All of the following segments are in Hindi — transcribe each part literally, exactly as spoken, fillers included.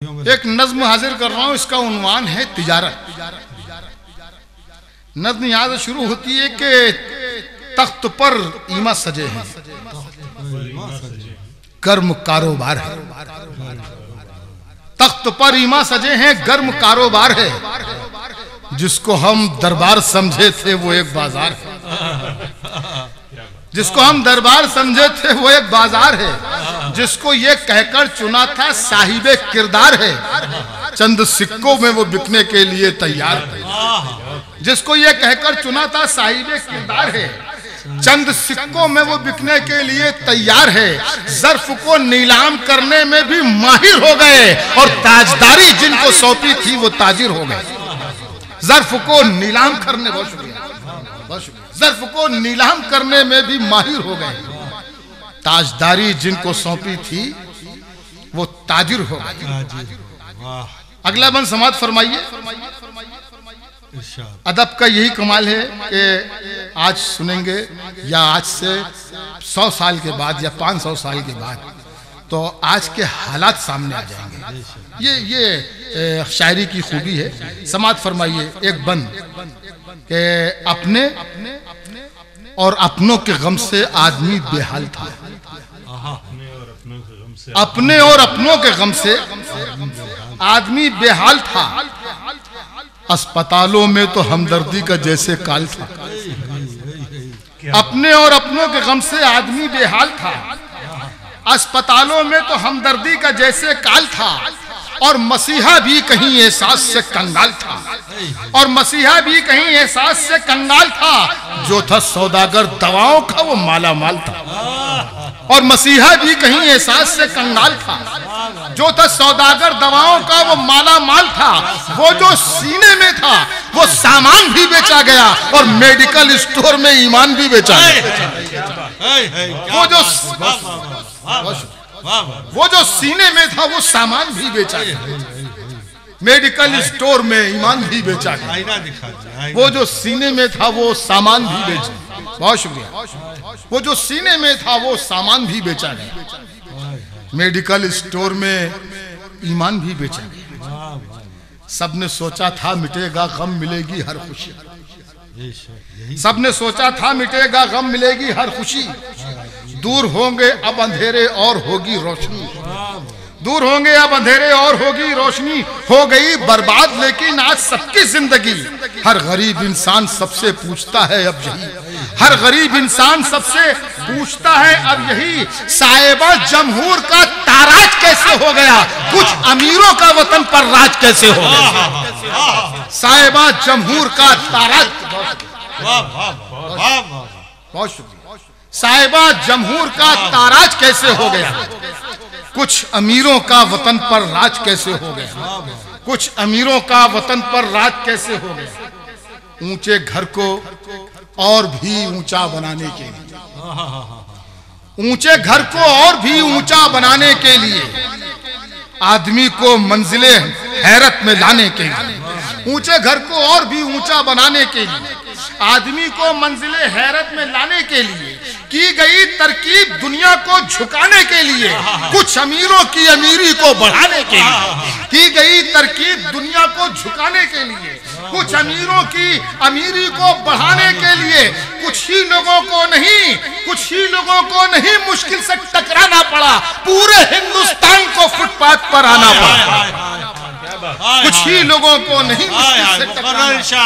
एक नज्म हाजिर कर रहा हूं, इसका उन्वान है तिजारत। नज्म यहां से शुरू होती है कि तख्त पर ईमा सजे हैं, गर्म कारोबार है। तख्त पर ईमा सजे हैं, गर्म कारोबार है। जिसको हम दरबार समझे थे वो एक बाजार है। जिसको हम दरबार समझे थे वो एक बाजार है। जिसको ये कहकर चुना था साहिबे किरदार है, चंद सिक्कों में वो बिकने के लिए तैयार है। जिसको ये कहकर चुना था साहिबे किरदार है, चंद सिक्कों में वो बिकने के लिए तैयार है। ज़र्फ को नीलाम करने में भी माहिर हो गए और ताजदारी जिनको सौंपी थी वो ताजिर हो गए। ज़र्फ को नीलाम करने, बहुत शुक्रिया, बहुत शुक्रिया, ज़र्फ को नीलाम करने में भी माहिर हो गए। ताजदारी जिनको सौंपी थी वो ताजिर हो गए। अगला बंद समात फरमाइए। अदब का यही कमाल है कि आज सुनेंगे या आज से सौ साल के बाद या पाँच सौ साल के बाद तो आज के हालात सामने आ जाएंगे। ये ये शायरी की खूबी है। समात फरमाइए एक बंद के अपने और अपनों के गम से आदमी बेहाल था। अपने और अपनों के गम से आदमी बेहाल था। अस्पतालों में तो हमदर्दी का जैसे काल था। अपने और अपनों के गम से आदमी बेहाल था। अस्पतालों में तो हमदर्दी का जैसे काल था। और मसीहा भी कहीं एहसास से कंगाल था। और मसीहा भी कहीं एहसास से कंगाल था। जो था सौदागर दवाओं का वो माला माल था। और मसीहा भी कहीं एहसास से कंगाल था। जो था सौदागर दवाओं का वो माला माल था। वो जो सीने में था वो सामान भी बेचा गया और मेडिकल स्टोर में ईमान भी बेचा गया। वो जो वो जो सीने में था वो सामान भी बेचा गया, मेडिकल स्टोर में ईमान भी बेचा गया। वो जो सीने में था वो सामान भी बेचा, बहुत शुक्रिया, वो जो सीने में था वो सामान भी बेचा गया, मेडिकल स्टोर में ईमान भी बेचा गया। सबने सोचा था मिटेगा गम मिलेगी हर खुशी। सबने सोचा था मिटेगा गम मिलेगी हर खुशी। दूर होंगे अब अंधेरे और होगी रोशनी। दूर होंगे अब अंधेरे और होगी रोशनी। हो गई बर्बाद लेकिन आज सबकी जिंदगी। हर गरीब इंसान सबसे पूछता है अब यही। हर गरीब इंसान सबसे पूछता है अब यही। साहिबा जमहूर का ताराज कैसे हो गया, कुछ अमीरों का वतन पर राज कैसे हो गया। साहिबा जमहूर का ताराज, बहुत शुक्रिया। साहिबा जमहूर का ताराज कैसे हो गया, कुछ अमीरों का वतन पर राज कैसे हो गया। कुछ अमीरों का वतन पर राज कैसे हो गया। ऊंचे घर को और भी ऊंचा बनाने के लिए, ऊंचे घर को और भी ऊंचा बनाने के लिए, आदमी को मंजिले हैरत में लाने के लिए, ऊंचे घर को और भी ऊंचा बनाने के लिए, आदमी को मंजिले हैरत में लाने के लिए की गई तरकीब दुनिया को झुकाने के लिए, कुछ अमीरों की अमीरी को बढ़ाने के लिए की गई तरकीब दुनिया को झुकाने के लिए, कुछ अमीरों की अमीरी को बढ़ाने के लिए। कुछ ही लोगों को नहीं, कुछ ही लोगों को नहीं मुश्किल से टकराना पड़ा, पूरे हिंदुस्तान को फुटपाथ पर आना पड़ा। कुछ ही लोगों को नहीं मुश्किल से टकराना।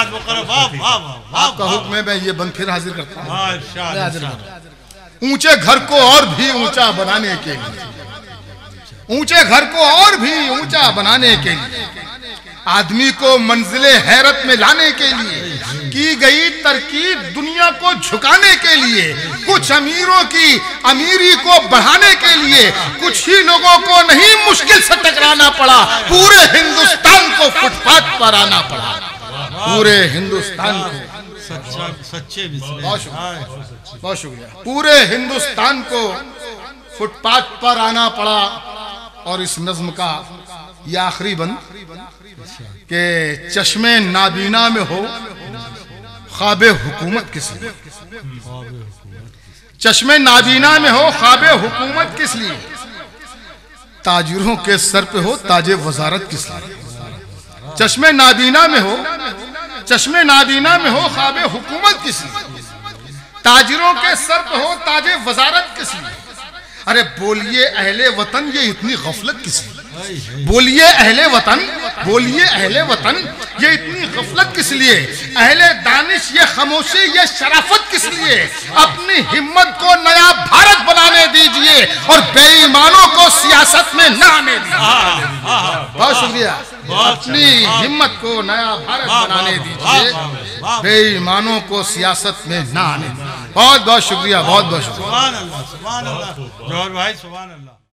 आपका हुक्म है, मैं ये बंद फिर हाजिर करता हूं। ऊंचे घर को और भी ऊंचा बनाने के लिए, ऊंचे घर को और भी ऊंचा बनाने के लिए, आदमी को मंजिले हैरत में लाने के लिए की गई तरकीब दुनिया को झुकाने के लिए, कुछ अमीरों की अमीरी को बढ़ाने के लिए, कुछ ही लोगों को नहीं मुश्किल से टकराना पड़ा, पूरे हिंदुस्तान को फुटपाथ पर आना पड़ा। पूरे हिंदुस्तान को सच्चे बहुत शुक्रिया, पूरे हिंदुस्तान को फुटपाथ पर आना पड़ा। और इस नज्म का ये आखिरी बंद के चश्मे नाबीना में हो ख्वाबे हुकूमत किस लिए, चश्मे नाबीना में हो ख्वाबे हुकूमत किस लिए। ताजिरों के सर पे हो ताजे वजारत किस लिए? चश्मे नाबीना में हो चश्मे नाबीना में हो ख्वाबे हुकूमत किस लिए? ताजिरों के सर पे हो ताजे वजारत किस लिए? अरे बोलिए अहले वतन ये इतनी गफलत किस लिए? बोलिए अहले वतन बोलिए अहले वतन ये इतनी गफलत किस लिए? अहले दानिश ये खामोशी ये शराफत किस लिए? अपनी हिम्मत को नया भारत बनाने दीजिए और बेईमानों को सियासत में न आने दीजिए। बहुत शुक्रिया। अपनी हिम्मत को नया भारत बनाने दीजिए, बेईमानों को सियासत में न आने दीजिए। बहुत बहुत शुक्रिया, बहुत बहुत शुक्रिया। सुभान अल्लाह, सुभान अल्लाह। जौहर भाई सुभान अल्लाह।